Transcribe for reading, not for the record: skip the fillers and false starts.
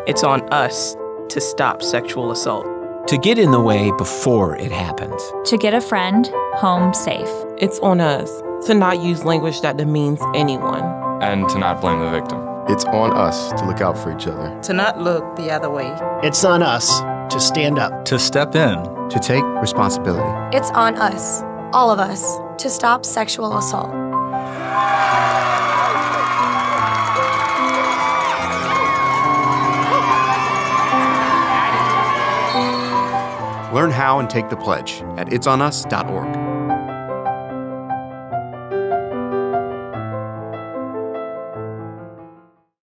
It's on us to stop sexual assault. To get in the way before it happens. To get a friend home safe. It's on us to not use language that demeans anyone. And to not blame the victim. It's on us to look out for each other. To not look the other way. It's on us to stand up. To step in. To take responsibility. It's on us, all of us, to stop sexual assault. Learn how and take the pledge at itsonus.org.